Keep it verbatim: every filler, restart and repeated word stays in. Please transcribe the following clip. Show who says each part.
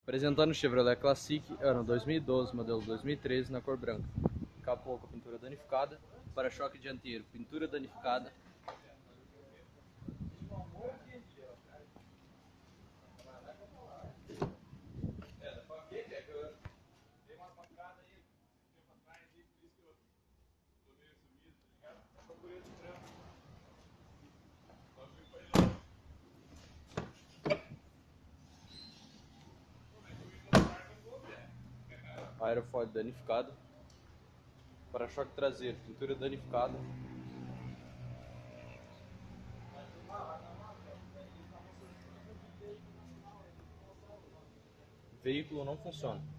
Speaker 1: Apresentando o Chevrolet Classic, ano dois mil e doze, modelo dois mil e treze, na cor branca. Capô com pintura danificada, para-choque dianteiro, pintura danificada. Aerofólio danificado, para-choque traseiro, pintura danificada, veículo não funciona.